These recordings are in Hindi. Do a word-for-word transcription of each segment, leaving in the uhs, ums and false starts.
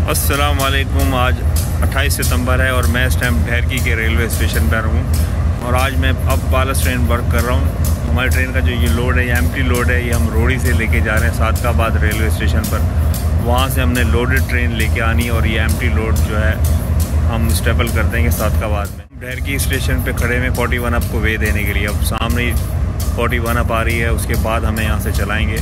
अस्सलाम वालेकुम। आज अट्ठाईस सितंबर है और मैं इस टाइम ढेरकी के रेलवे स्टेशन पर हूँ और आज मैं अब बालस ट्रेन वर्क कर रहा हूँ। हमारी ट्रेन का जो ये लोड है, ये एम्प्टी लोड है, ये हम रोड़ी से लेके जा रहे हैं सादकाबाद रेलवे स्टेशन पर। वहाँ से हमने लोडेड ट्रेन लेके आनी और ये एम्प्टी लोड जो है हम स्टेबल कर देंगे सादकाबाद में। ढेरकी स्टेशन पे खड़े में फोर्टी वन अप को वे देने के लिए। अब सामने फोर्टी वन अप आ रही है, उसके बाद हमें यहाँ से चलाएँगे।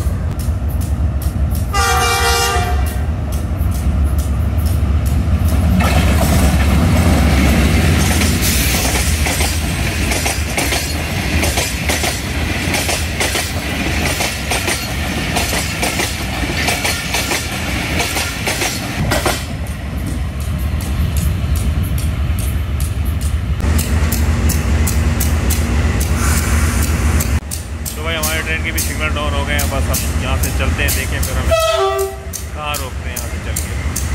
ट्रेन के भी सिग्नल डाउन हो गए हैं। बस अब यहाँ से चलते हैं, देखें फिर हमें कहाँ रोकते हैं यहाँ से चल के।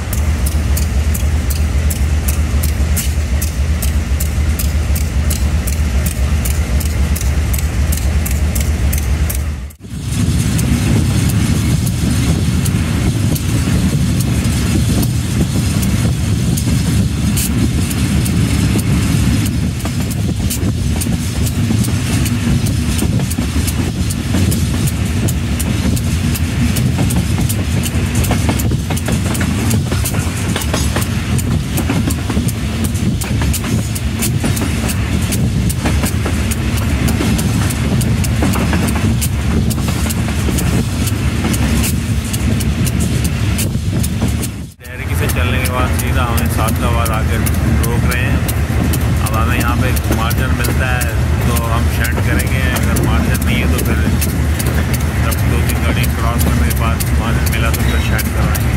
चलने के बाद सीधा हमें सादकाबाद आकर रोक रहे हैं। अब हमें यहाँ पे मार्जिन मिलता है तो हम शेंड करेंगे, अगर मार्जिन नहीं है तो फिर जब दो तीन गाड़ी क्रॉस करने के बाद मार्जिन मिला तो फिर शेंड करवाएंगे।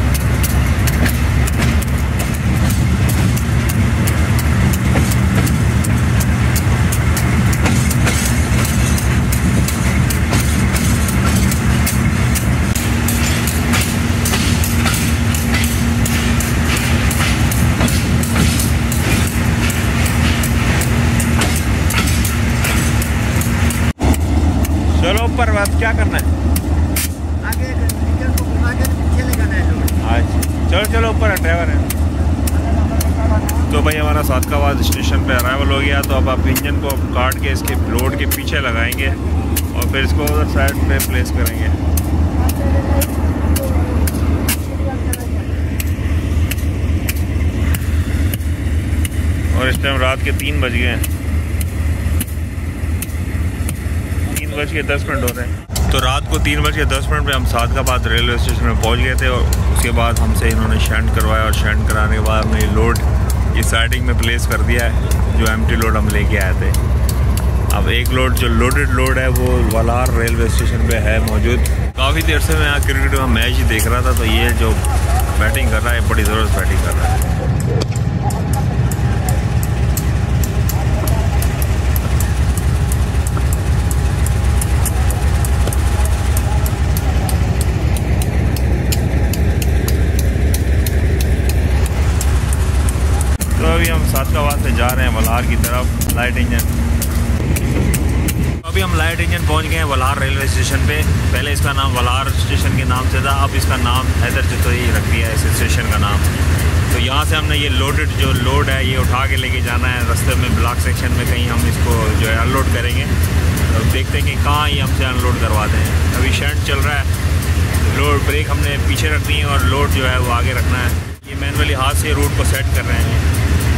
चलो ऊपर बात क्या करना है, आगे इंजन को घुमा के पीछे लगाना है लोड। आज चलो चलो ऊपर है, ड्राइवर है। तो भाई हमारा सादकाबाद स्टेशन पे अराइवल हो गया। तो अब आप इंजन को काट के इसके लोड के पीछे लगाएंगे और फिर इसको उधर साइड पे प्लेस करेंगे। और इस टाइम रात के तीन बज गए हैं, बज के दस मिनट हो रहे हैं। तो रात को तीन बज के दस मिनट में हम सादकाबाद रेलवे स्टेशन में पहुंच गए थे और उसके बाद हमसे इन्होंने शेंड करवाया और शेंड कराने के बाद हमने ये लोड ये साइडिंग में प्लेस कर दिया है, जो एम्प्टी लोड हम लेके आए थे। अब एक लोड जो लोडेड लोड है वो वलार रेलवे स्टेशन पे है मौजूद। काफ़ी देर से मैं यहाँ क्रिकेट का मैच ही देख रहा था, तो ये जो बैटिंग कर रहा है बड़ी ज़बरदस्त बैटिंग कर रहा है। तो अभी हम सादकाबाद से जा रहे हैं वलार की तरफ, लाइट इंजन। अभी हम लाइट इंजन पहुंच गए हैं वलार रेलवे स्टेशन पे। पहले इसका नाम वलार स्टेशन के नाम से था, अब इसका नाम हैदर चितोई रख दिया है इस स्टेशन का नाम। तो यहाँ से हमने ये लोडेड जो लोड है ये उठा के लेके जाना है। रास्ते में ब्लॉक सेक्शन में कहीं हम इसको जो है अनलोड करेंगे। तो देखते हैं कि कहाँ ये हमसे अनलोड करवाते हैं। अभी शेंट चल रहा है, लोड ब्रेक हमने पीछे रखनी है और लोड जो है वो आगे रखना है। ये मैनुअली हाथ से रूट को सेट कर रहे हैं।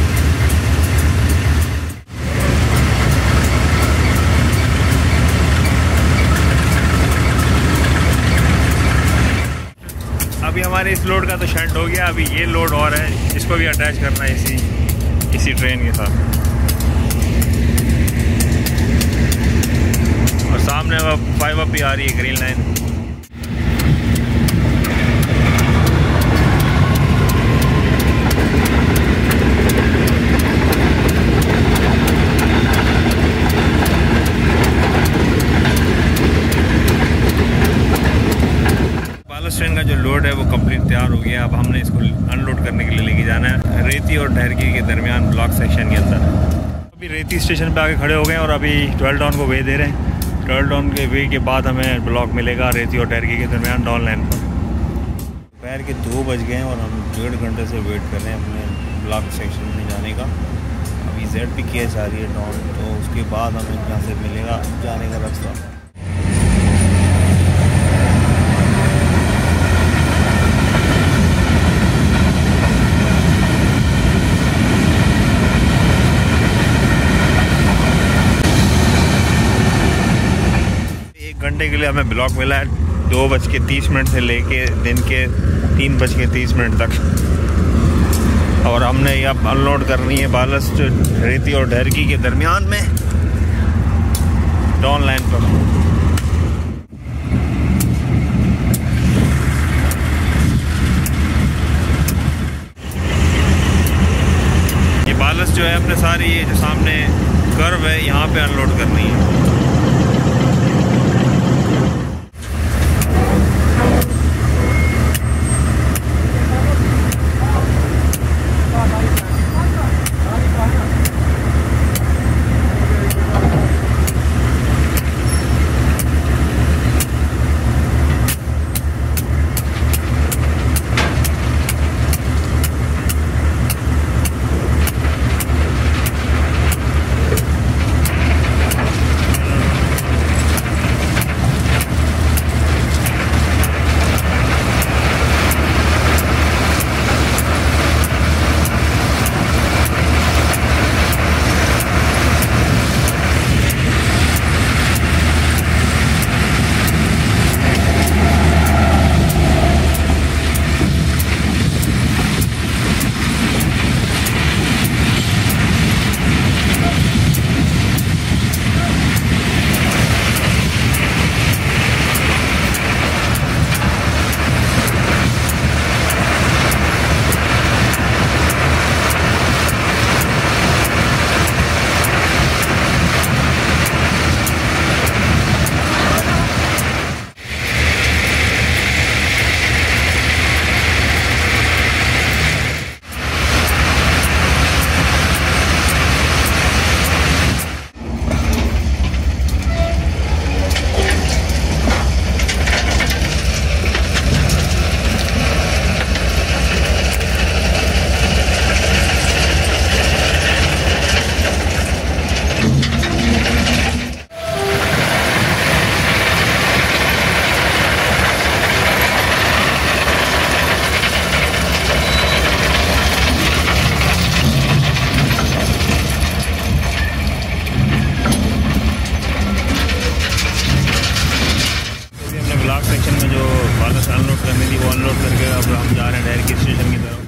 अभी हमारे इस लोड का तो शेंट हो गया। अभी ये लोड और है, इसको भी अटैच करना है इसी इसी ट्रेन के साथ। और सामने अब फाइव अप भी आ रही है, ग्रीन लाइन। ट्रेन का जो लोड है वो कंप्लीट तैयार हो गया। अब हमने इसको अनलोड करने के लिए लेके जाना है रेती और ढेरकी के दरमियान ब्लॉक सेक्शन के अंदर। अभी रेती स्टेशन पे आके खड़े हो गए और अभी ट्वेल्व टाउन को वे दे रहे हैं। ट्वेल्व टाउन के वे के बाद हमें ब्लॉक मिलेगा रेती और ढेरकी के दरमियान डाउन लाइन पर। दोपहर के दो बज गए हैं और हम डेढ़ घंटे से वेट कर रहे हैं अपने ब्लॉक सेक्शन में जाने का। अभी जेड पी केस आ रही है टाउन, तो उसके बाद हमें यहाँ से मिलेगा जाने का रास्ता। एक घंटे के लिए हमें ब्लॉक मिला है दो बज के तीस मिनट से लेके दिन के तीन बज के तीस मिनट तक, और हमने ये अब अनलोड करनी है बालस्ट रेती और ढेरकी के दरमियान में डाउन लाइन पर। ये बालस्ट जो है अपने सारी ये जो सामने कर्व है यहाँ पे अनलोड करनी है। सेक्शन में जो बालस्ट अनलोड करनी थी वो अनलोड करके अब हम जा रहे हैं ढेरकी स्टेशन की तरफ।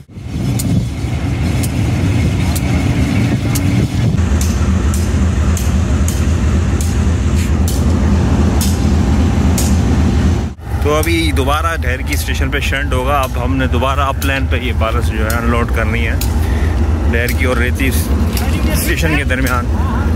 तो अभी दोबारा ढेरकी स्टेशन पे शंट होगा। अब हमने दोबारा अप लाइन पे ये बालस्ट जो है अनलोड करनी है ढेरकी और रेती स्टेशन के दरमियान।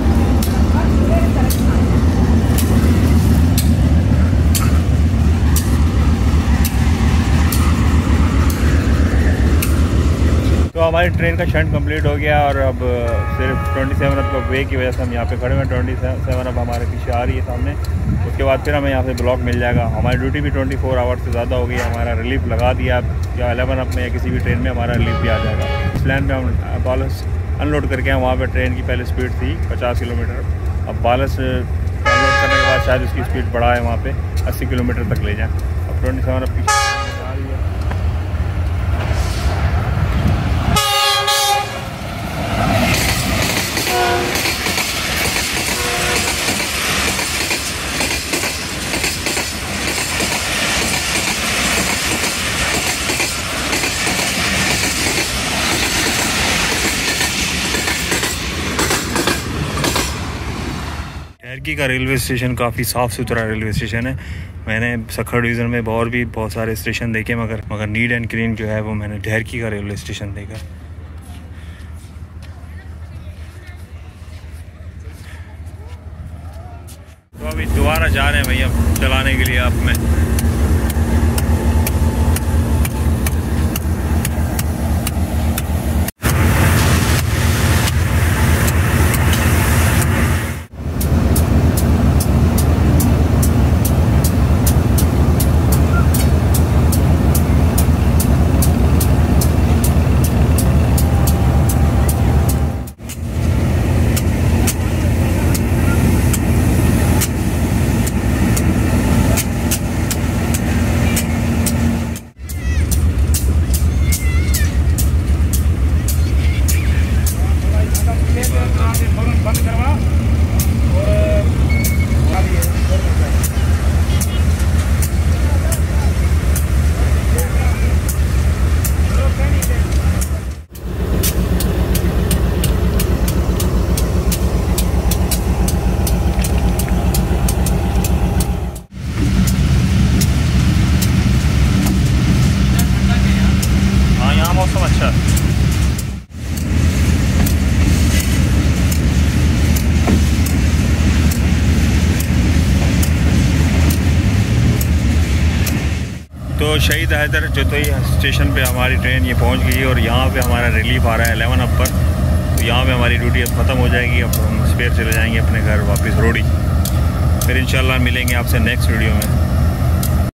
तो हमारी ट्रेन का शंट कंप्लीट हो गया और अब सिर्फ ट्वेंटी सेवन अप का वे की वजह से हम यहाँ पे खड़े हुए हैं। ट्वेंटी सेवन अप हमारे पीछे आ रही है सामने, उसके बाद फिर हमें यहाँ से ब्लॉक मिल जाएगा। हमारी ड्यूटी भी ट्वेंटी फोर आवर्स से ज़्यादा हो गई है। हमारा रिलीफ लगा दिया या एलेवन अप में या किसी भी ट्रेन में हमारा रिलीफ भी आ जाएगा। इस प्लान पर हम बालस्ट अनलोड करके हैं। वहाँ पर ट्रेन की पहले स्पीड थी पचास किलोमीटर, अब बालस्ट अनलोड करने के बाद शायद उसकी स्पीड बढ़ा है, वहाँ पर अस्सी किलोमीटर तक ले जाएँ। अब ट्वेंटी सेवन अप की आ रही है। ढेरकी का रेलवे स्टेशन काफ़ी साफ़ सुथरा रेलवे स्टेशन है। मैंने सखर डिवीज़न में और भी बहुत सारे स्टेशन देखे, मगर मगर नीट एंड क्लीन जो है वो मैंने ढेरकी का रेलवे स्टेशन देखा। तो अभी दोबारा जा रहे हैं भैया चलाने के लिए आप में। तो शहीद हैदर जोतोई स्टेशन पे हमारी ट्रेन ये पहुंच गई है और यहाँ पे हमारा रिलीफ आ रहा है एलेवन अब पर। तो यहाँ पे हमारी ड्यूटी अब ख़त्म हो जाएगी। अब हम स्पेयर चले जाएंगे अपने घर वापस रोड़ी। फिर इंशाल्लाह मिलेंगे आपसे नेक्स्ट वीडियो में।